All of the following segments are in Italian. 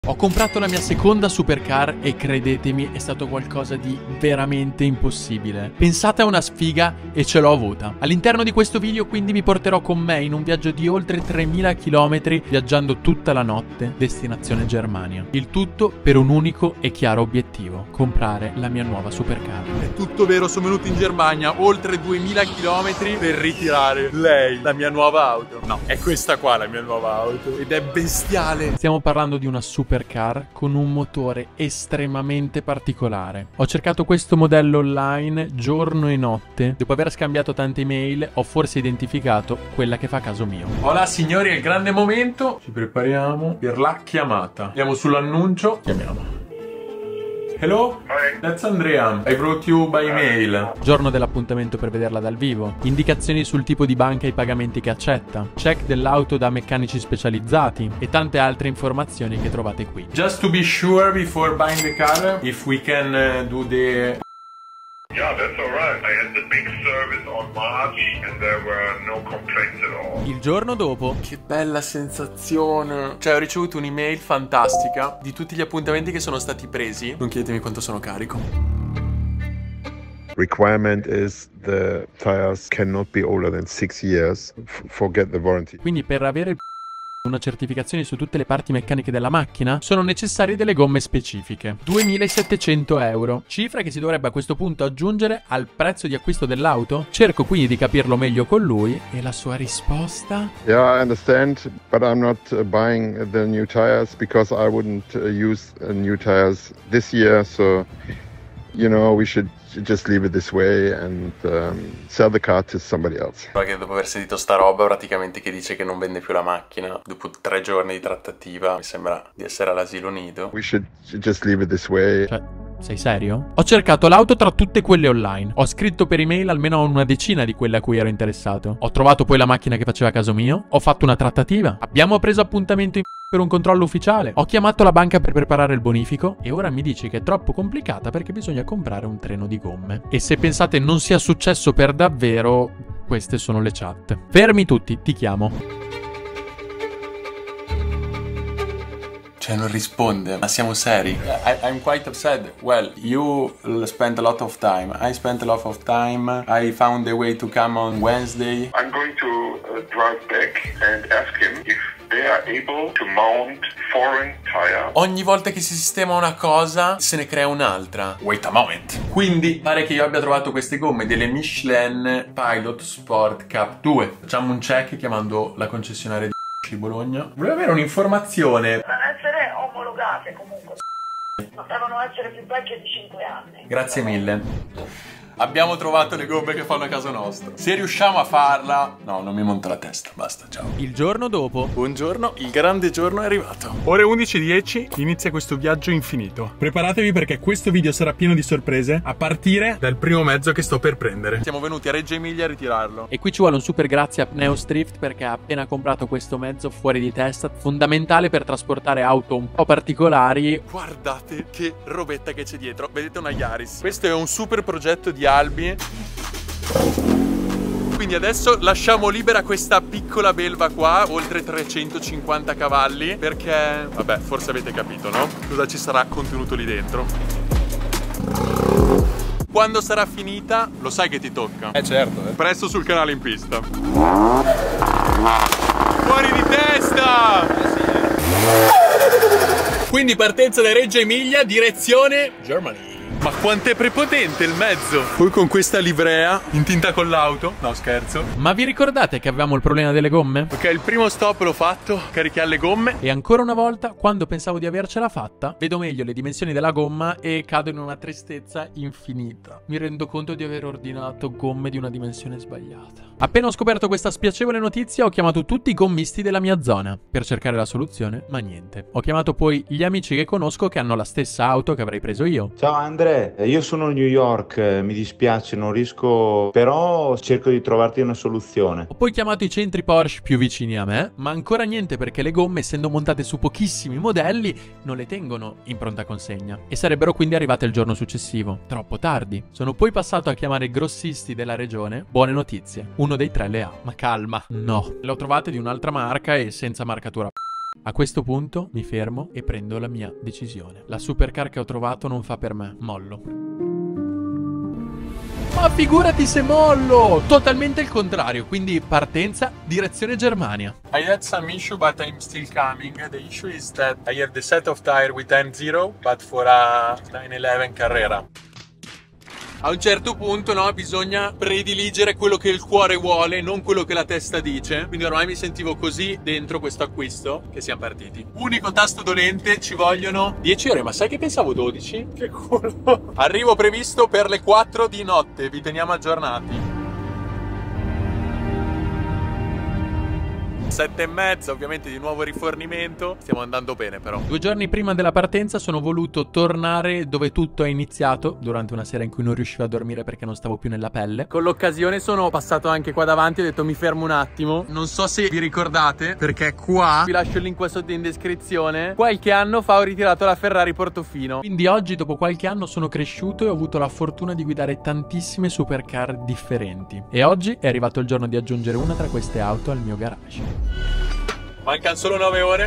Ho comprato la mia seconda supercar e credetemi è stato qualcosa di veramente impossibile. Pensate a una sfiga e ce l'ho avuta. All'interno di questo video quindi vi porterò con me in un viaggio di oltre 3000 km viaggiando tutta la notte, destinazione Germania. Il tutto per un unico e chiaro obiettivo: comprare la mia nuova supercar. È tutto vero, sono venuto in Germania oltre 2000 km per ritirare lei, la mia nuova auto. No, è questa qua la mia nuova auto ed è bestiale. Stiamo parlando di una supercar con un motore estremamente particolare. Ho cercato questo modello online giorno e notte. Dopo aver scambiato tante email ho forse identificato quella che fa caso mio. Hola signori, è il grande momento. Ci prepariamo per la chiamata. Andiamo sull'annuncio. Chiamiamo. Hello? Hi. That's Andrea. I brought you by email. Giorno dell'appuntamento per vederla dal vivo. Indicazioni sul tipo di banca e i pagamenti che accetta. Check dell'auto da meccanici specializzati. E tante altre informazioni che trovate qui. Just to be sure before buying the car, if we can do the... Yeah, that's alright. I had the big service on March and there were no complaints at all. Il giorno dopo, che bella sensazione. Cioè ho ricevuto un'email fantastica di tutti gli appuntamenti che sono stati presi. Non chiedetemi quanto sono carico. Requirement is the tires cannot be older than 6 years. Forget the warranty. Quindi per avere una certificazione su tutte le parti meccaniche della macchina sono necessarie delle gomme specifiche. 2700 euro, cifra che si dovrebbe a questo punto aggiungere al prezzo di acquisto dell'auto. Cerco quindi di capirlo meglio con lui e la sua risposta: Yeah, I understand, but I'm not buying the new tires because I wouldn't use new tires this year, so you know, we should just leave it this way and sell the car to somebody else. Perché dopo aver sentito sta roba praticamente che dice che non vende più la macchina dopo 3 giorni di trattativa, mi sembra di essere all'asilo nido. We should just leave it this way. Cioè, sei serio? Ho cercato l'auto tra tutte quelle online. Ho scritto per email almeno una decina di quelle a cui ero interessato. Ho trovato poi la macchina che faceva caso mio. Ho fatto una trattativa. Abbiamo preso appuntamento per un controllo ufficiale. Ho chiamato la banca per preparare il bonifico e ora mi dici che è troppo complicata perché bisogna comprare un treno di gomme. E se pensate non sia successo per davvero, queste sono le chat. Fermi tutti, ti chiamo. Cioè non risponde, ma siamo seri. I'm quite upset. Well, you spent a lot of time. I spent a lot of time. I found a way to come on Wednesday. I'm going to drive back and ask him if they are able to mount foreign tire. Ogni volta che si sistema una cosa, se ne crea un'altra. Wait a moment. Quindi pare che io abbia trovato queste gomme delle Michelin Pilot Sport Cup 2. Facciamo un check chiamando la concessionaria di Bologna. Volevo avere un'informazione. Devono essere omologate comunque. Non devono essere più vecchie di 5 anni. Grazie mille. Abbiamo trovato le gomme che fanno a casa nostra. Se riusciamo a farla... No, non mi monta la testa, basta, ciao. Il giorno dopo. Buongiorno, il grande giorno è arrivato. Ore 11:10, inizia questo viaggio infinito. Preparatevi perché questo video sarà pieno di sorprese a partire dal primo mezzo che sto per prendere. Siamo venuti a Reggio Emilia a ritirarlo. E qui ci vuole un super grazie a Pneus Drift perché ha appena comprato questo mezzo fuori di testa, fondamentale per trasportare auto un po' particolari. Guardate che robetta che c'è dietro. Vedete una Yaris. Questo è un super progetto di Albi. Quindi adesso lasciamo libera questa piccola belva qua, oltre 350 cavalli, perché, vabbè, forse avete capito, no? Cosa ci sarà contenuto lì dentro. Quando sarà finita, lo sai che ti tocca. Certo. Presto sul canale in pista. Fuori di testa! Quindi partenza da Reggio Emilia, direzione Germany. Ma quanto è prepotente il mezzo! Poi con questa livrea in tinta con l'auto. No, scherzo. Ma vi ricordate che avevamo il problema delle gomme? Ok, il primo stop l'ho fatto, caricare le gomme. E ancora una volta, quando pensavo di avercela fatta, vedo meglio le dimensioni della gomma e cado in una tristezza infinita. Mi rendo conto di aver ordinato gomme di una dimensione sbagliata. Appena ho scoperto questa spiacevole notizia, ho chiamato tutti i gommisti della mia zona per cercare la soluzione, ma niente. Ho chiamato poi gli amici che conosco che hanno la stessa auto che avrei preso io. Ciao Andre, io sono a New York, mi dispiace, non riesco, però cerco di trovarti una soluzione. Ho poi chiamato i centri Porsche più vicini a me, ma ancora niente perché le gomme, essendo montate su pochissimi modelli, non le tengono in pronta consegna e sarebbero quindi arrivate il giorno successivo. Troppo tardi. Sono poi passato a chiamare i grossisti della regione. Buone notizie. Uno dei 3 le ha. Ma calma. No. Le ho trovate di un'altra marca e senza marcatura. A questo punto mi fermo e prendo la mia decisione. La supercar che ho trovato non fa per me, mollo. Ma figurati se mollo! Totalmente il contrario, quindi partenza, direzione Germania. I had some issue, but I'm still coming. The issue is that I have the set of tire with N0, but for a 911 Carrera. A un certo punto, no, bisogna prediligere quello che il cuore vuole, non quello che la testa dice. Quindi ormai mi sentivo così dentro questo acquisto che siamo partiti. Unico tasto dolente, ci vogliono 10 ore, ma sai che pensavo 12? Che culo! Arrivo previsto per le 4 di notte, vi teniamo aggiornati. 7:30, ovviamente di nuovo rifornimento. Stiamo andando bene però. 2 giorni prima della partenza sono voluto tornare dove tutto è iniziato, durante una sera in cui non riuscivo a dormire perché non stavo più nella pelle. Con l'occasione sono passato anche qua davanti, ho detto mi fermo un attimo. Non so se vi ricordate, perché qua, vi lascio il link qua sotto in descrizione, qualche anno fa ho ritirato la Ferrari Portofino. Quindi oggi, dopo qualche anno, sono cresciuto e ho avuto la fortuna di guidare tantissime supercar differenti. E oggi è arrivato il giorno di aggiungere una tra queste auto al mio garage. Mancano solo 9 ore.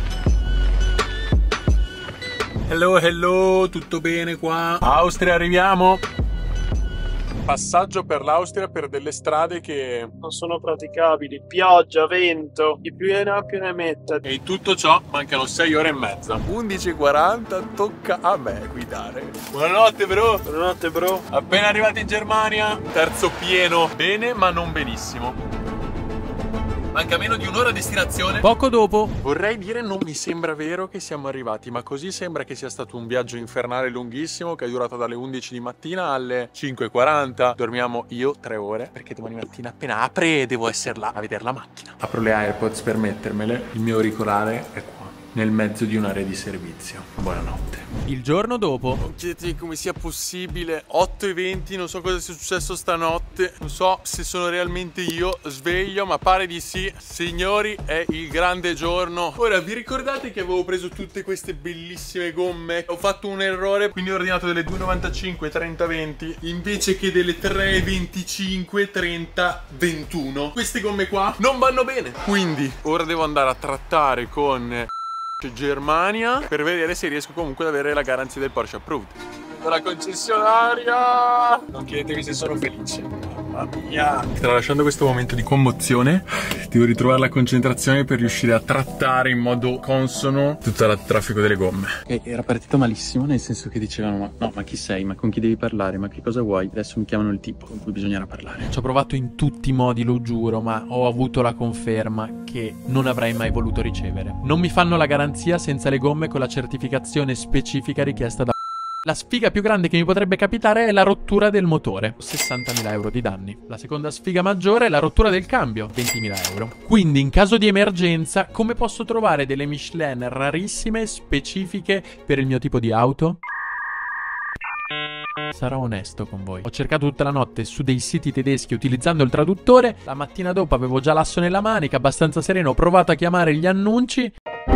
Hello, tutto bene qua? Austria, arriviamo. Passaggio per l'Austria per delle strade che non sono praticabili, pioggia, vento, chi più ne ha più ne metta. E in tutto ciò mancano 6 ore e mezza. 11:40, tocca a me guidare. Buonanotte bro. Buonanotte bro. Appena arrivati in Germania, terzo pieno. Bene ma non benissimo. Manca meno di un'ora a destinazione. Poco dopo, vorrei dire, non mi sembra vero che siamo arrivati, ma così sembra che sia stato un viaggio infernale lunghissimo che è durato dalle 11 di mattina alle 5:40. Dormiamo io 3 ore perché domani mattina appena apre devo essere là a vedere la macchina. Apro le AirPods per mettermele. Il mio auricolare è qua, nel mezzo di un'area di servizio. Buonanotte. il giorno dopo, Non chiedetemi come sia possibile. 8:20, non so cosa sia successo stanotte. Non so se sono realmente io sveglio, ma pare di sì. Signori, è il grande giorno. Ora, vi ricordate che avevo preso tutte queste bellissime gomme? Ho fatto un errore, quindi ho ordinato delle 2,95 30-20 invece che delle 3,25 30-21. Queste gomme qua non vanno bene. Quindi ora devo andare a trattare con Germania per vedere se riesco comunque ad avere la garanzia del Porsche Approved. La concessionaria! Non chiedetemi se sono felice. Mamma mia! Tralasciando questo momento di commozione, devo ritrovare la concentrazione per riuscire a trattare in modo consono tutto il traffico delle gomme. ok, era partito malissimo, nel senso che dicevano ma chi sei, ma con chi devi parlare, ma che cosa vuoi? Adesso mi chiamano il tipo con cui bisognerà parlare. Ci ho provato in tutti i modi, lo giuro, ma ho avuto la conferma che non avrei mai voluto ricevere. Non mi fanno la garanzia senza le gomme con la certificazione specifica richiesta da... La sfiga più grande che mi potrebbe capitare è la rottura del motore, 60.000 euro di danni. La seconda sfiga maggiore è la rottura del cambio, 20.000 euro. Quindi in caso di emergenza, come posso trovare delle Michelin rarissime, specifiche per il mio tipo di auto? Sarò onesto con voi. Ho cercato tutta la notte su dei siti tedeschi utilizzando il traduttore. La mattina dopo avevo già l'asso nella manica, abbastanza sereno, ho provato a chiamare gli annunci.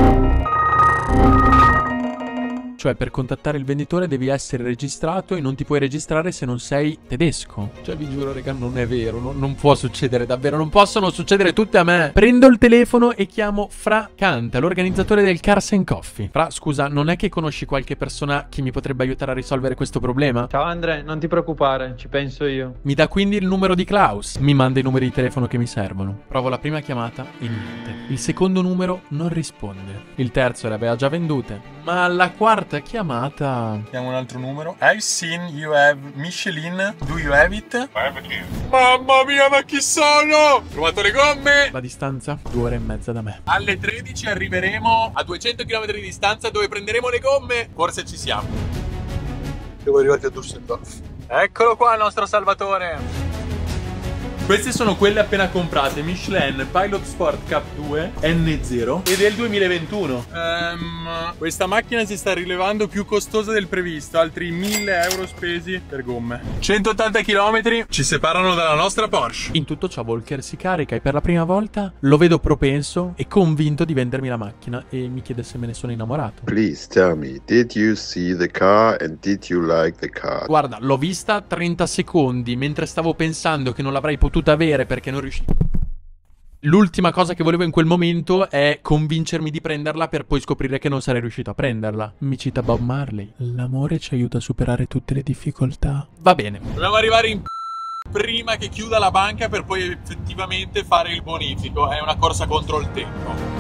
Cioè, per contattare il venditore devi essere registrato e non ti puoi registrare se non sei tedesco. Cioè, vi giuro, raga, non è vero. Non può succedere, davvero. Non possono succedere tutte a me. Prendo il telefono e chiamo Fra Canta, l'organizzatore del Cars and Coffee. Fra, scusa, non è che conosci qualche persona che mi potrebbe aiutare a risolvere questo problema? Ciao Andre, non ti preoccupare, ci penso io. Mi dà quindi il numero di Klaus. Mi manda i numeri di telefono che mi servono. Provo la prima chiamata e niente. Il secondo numero non risponde. Il terzo le aveva già vendute. Ma alla quarta chiamata... Chiamo un altro numero. I've seen you have Michelin. Do you have it? Mamma mia, ma chi sono? Trovato le gomme. La distanza? 2 ore e mezza da me. Alle 13 arriveremo a 200 km di distanza dove prenderemo le gomme. Forse ci siamo. Siamo arrivati a Düsseldorf. Eccolo qua il nostro salvatore. Queste sono quelle appena comprate, Michelin Pilot Sport Cup 2 N0 e del 2021. Questa macchina si sta rilevando più costosa del previsto, altri 1.000 euro spesi per gomme. 180 km ci separano dalla nostra Porsche. In tutto ciò Volker si carica e per la prima volta lo vedo propenso e convinto di vendermi la macchina e mi chiede se me ne sono innamorato. Please tell me, did you see the car and did you like the car? Guarda, l'ho vista 30 secondi mentre stavo pensando che non l'avrei potuta avere perché non riuscivo. L'ultima cosa che volevo in quel momento è convincermi di prenderla per poi scoprire che non sarei riuscito a prenderla. Mi cita Bob Marley. L'amore ci aiuta a superare tutte le difficoltà. Va bene. Dobbiamo arrivare in prima che chiuda la banca per poi effettivamente fare il bonifico. È una corsa contro il tempo.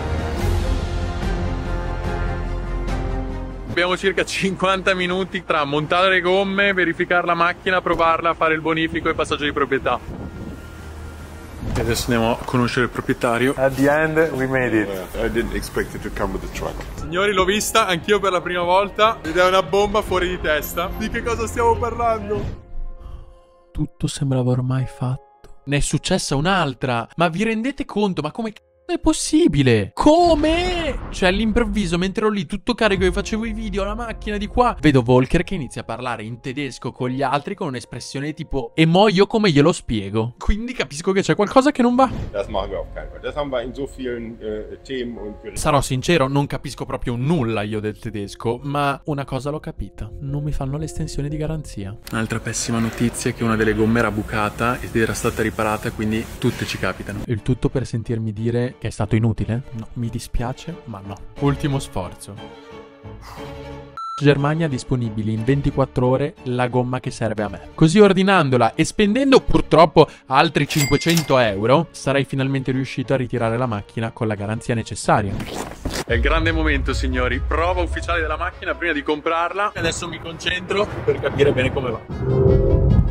Abbiamo circa 50 minuti tra montare le gomme, verificare la macchina, provarla, fare il bonifico e passaggio di proprietà. E adesso andiamo a conoscere il proprietario. At the end we made it. I didn't expect it to come with the truck. Signori, l'ho vista anch'io per la prima volta ed è una bomba fuori di testa. Di che cosa stiamo parlando? Tutto sembrava ormai fatto. Ne è successa un'altra. Ma vi rendete conto? Ma come è possibile? Come? Cioè all'improvviso, mentre ero lì tutto carico e facevo i video alla macchina di qua, vedo Volker che inizia a parlare in tedesco con gli altri con un'espressione tipo "e mo io come glielo spiego?". Quindi capisco che c'è qualcosa che non va. Das machen wir auf keinen Fall. Das haben wir in so vielen Themen und Sarò sincero, non capisco proprio nulla io del tedesco, ma una cosa l'ho capita: non mi fanno l'estensione di garanzia. Un'altra pessima notizia è che una delle gomme era bucata ed era stata riparata, quindi tutte ci capitano. Il tutto per sentirmi dire che è stato inutile? No, mi dispiace, ma no. Ultimo sforzo. Germania disponibili in 24 ore la gomma che serve a me. Così ordinandola e spendendo purtroppo altri 500 euro, sarei finalmente riuscito a ritirare la macchina con la garanzia necessaria. È il grande momento, signori. Prova ufficiale della macchina prima di comprarla. Adesso mi concentro per capire bene come va.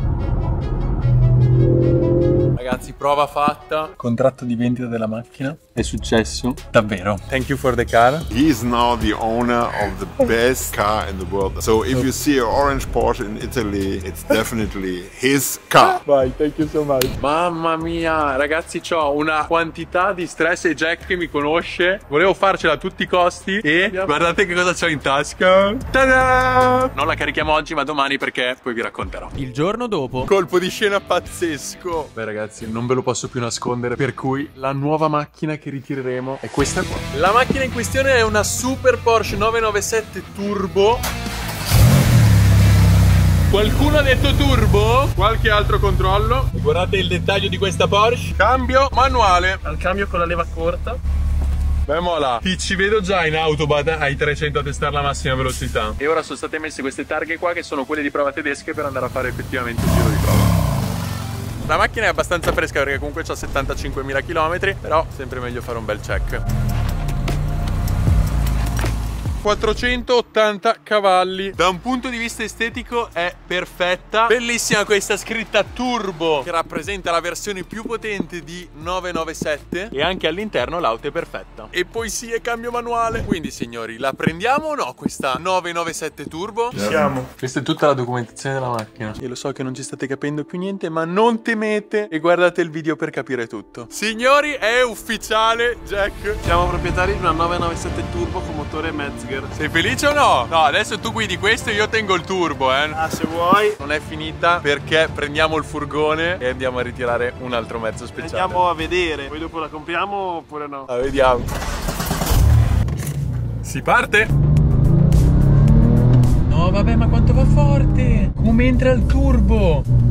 Ragazzi, prova fatta. Contratto di vendita della macchina. È successo davvero. Thank you for the car. he is now the owner of the best car in the world. So if you see an orange Porsche in Italy, it's definitely his car. Vai, thank you so much. Mamma mia, ragazzi, c'ho una quantità di stress e Jack che mi conosce. Volevo farcela a tutti i costi e guardate che cosa c'ho in tasca. Ta-da! Non la carichiamo oggi, ma domani, perché poi vi racconterò. Il giorno dopo, Colpo di scena pazzesco. Beh, ragazzi, non ve lo posso più nascondere, per cui la nuova macchina che ritireremo è questa qua. La macchina in questione è una Super Porsche 997 Turbo. Qualcuno ha detto turbo? Qualche altro controllo? E guardate il dettaglio di questa Porsche. Cambio manuale. Al cambio con la leva corta. Beh, mola. Ti ci vedo già in Autobahn ai 300 a testare la massima velocità. E ora sono state messe queste targhe qua, che sono quelle di prova tedesche, per andare a fare effettivamente il giro di prova. La macchina è abbastanza fresca perché comunque ha 75.000 km, però sempre meglio fare un bel check. 480 cavalli. Da un punto di vista estetico è perfetta. Bellissima questa scritta turbo, che rappresenta la versione più potente di 997. E anche all'interno l'auto è perfetta. E poi sì, è cambio manuale. Quindi, signori, la prendiamo o no questa 997 turbo? Siamo. Questa è tutta la documentazione della macchina. Io lo so che non ci state capendo più niente, ma non temete e guardate il video per capire tutto. Signori, è ufficiale, Jack. Siamo proprietari di una 997 Turbo con motore Metzger. Sei felice o no? No, adesso tu guidi questo e io tengo il turbo, Ah, se vuoi. Non è finita, perché prendiamo il furgone e andiamo a ritirare un altro mezzo speciale. Andiamo a vedere. Poi dopo la compriamo oppure no? La vediamo. Si parte. no vabbè, ma quanto va forte! Come entra il turbo!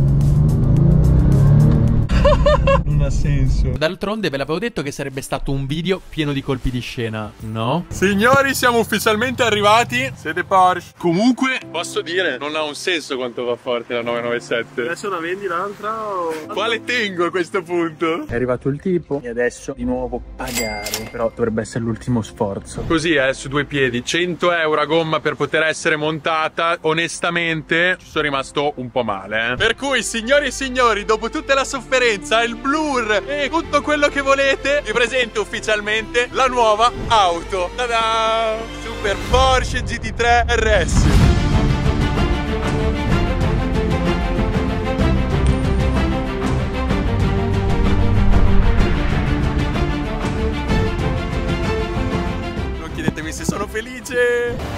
Non ha senso. D'altronde ve l'avevo detto che sarebbe stato un video pieno di colpi di scena, no? Signori, siamo ufficialmente arrivati. Siete Porsche. Comunque, posso dire, non ha un senso quanto va forte la 997. Adesso la vendi l'altra o... Quale tengo a questo punto? È arrivato il tipo e adesso di nuovo pagare. Però dovrebbe essere l'ultimo sforzo. Così, su due piedi, 100 euro a gomma per poter essere montata. Onestamente ci sono rimasto un po' male, Per cui, signori e signori, dopo tutta la sofferenza, il blur e tutto quello che volete, vi presento ufficialmente la nuova auto. Tada! Super Porsche GT3 RS. Non chiedetemi se sono felice.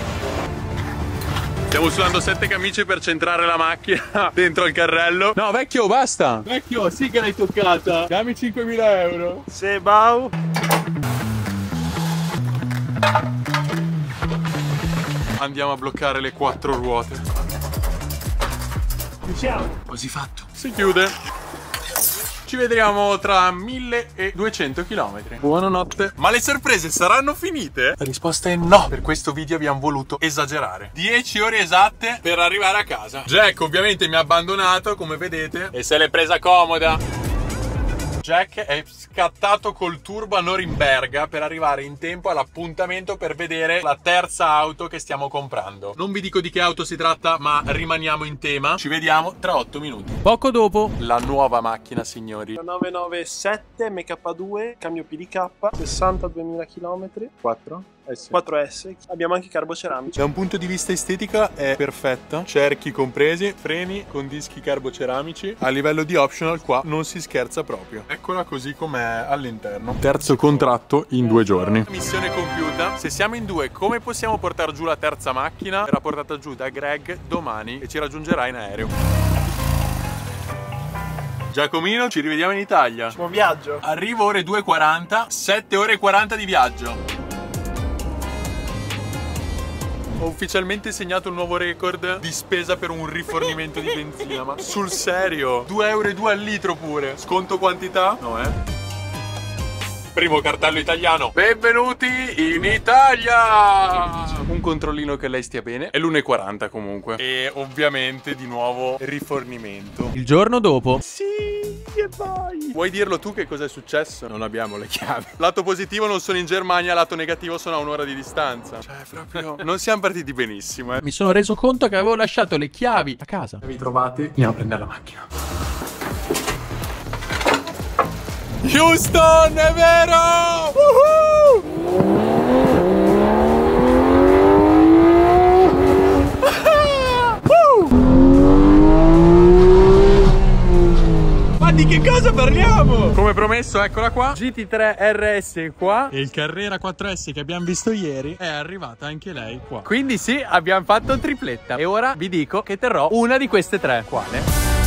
Stiamo usando 7 camicie per centrare la macchina dentro il carrello. No, vecchio, basta. Vecchio, sì che l'hai toccata. Dammi 5.000 euro. Se bau. Andiamo a bloccare le 4 ruote. Ci siamo. Così fatto. Si chiude. Ci vedremo tra 1200 km. Buonanotte. Ma le sorprese saranno finite? La risposta è no. Per questo video abbiamo voluto esagerare. 10 ore esatte per arrivare a casa. Jack ovviamente mi ha abbandonato, come vedete, e se l'è presa comoda. Jack è scattato col turbo a Norimberga per arrivare in tempo all'appuntamento per vedere la terza auto che stiamo comprando. Non vi dico di che auto si tratta, ma rimaniamo in tema. Ci vediamo tra 8 minuti. Poco dopo, la nuova macchina, signori. 997 MK2, cambio PDK, 62.000 km, 4S. Abbiamo anche carboceramici. Da un punto di vista estetica è perfetta, cerchi compresi, freni con dischi carboceramici. A livello di optional qua non si scherza proprio. Eccola così com'è all'interno. Terzo contratto in 2 giorni. Missione compiuta. Se siamo in 2, come possiamo portare giù la terza macchina? Verrà portata giù da Greg domani e ci raggiungerà in aereo. Giacomino, ci rivediamo in Italia. Buon viaggio. Arrivo ore 2:40, 7 ore e 40 di viaggio. Ho ufficialmente segnato un nuovo record di spesa per un rifornimento di benzina. Ma sul serio? 2,2 € al litro pure. Sconto quantità? No, Primo cartello italiano. Benvenuti in Italia! Un controllino che lei stia bene. È l'1:40 comunque. E ovviamente di nuovo rifornimento. Il giorno dopo. Sì, e vai! Vuoi dirlo tu che cosa è successo? Non abbiamo le chiavi. Lato positivo non sono in Germania, lato negativo sono a un'ora di distanza. Cioè proprio non siamo partiti benissimo. Mi sono reso conto che avevo lasciato le chiavi a casa. Vi trovate? Andiamo a prendere la macchina. Houston, è vero! Ma di che cosa parliamo? Come promesso, eccola qua. GT3 RS qua. E il Carrera 4S che abbiamo visto ieri è arrivata anche lei qua. Quindi sì, abbiamo fatto tripletta. E ora vi dico che terrò una di queste tre. Quale?